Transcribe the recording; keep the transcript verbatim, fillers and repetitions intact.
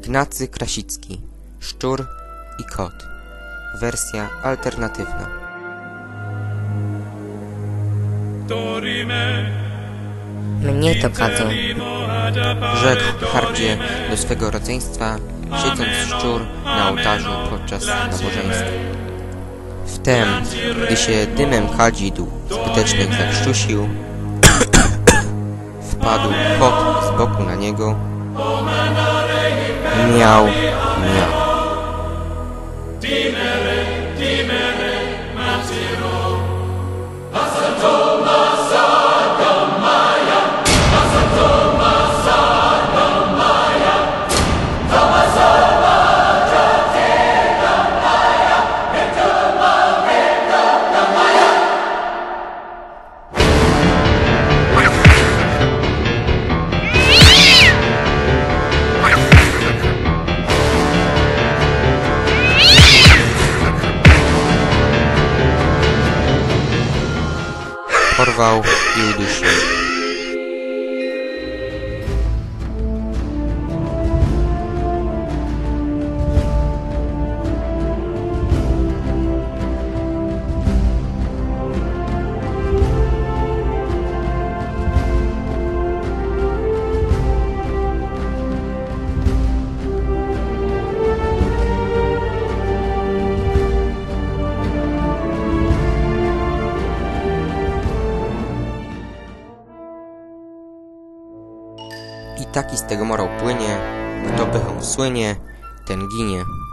Ignacy Krasicki. Szczur i kot. Wersja alternatywna. Mnie to kadzą, Rzekł hardzie do swego rodzeństwa, siedząc szczur na ołtarzu podczas nabożeństwa. Wtem, gdy się dymem kadzidł zbytecznie zakrztusił, wpadł kot z boku na niego. Miał, miał. Porwał i udusił. I taki z tego morał płynie, kto pychą słynie, ten ginie.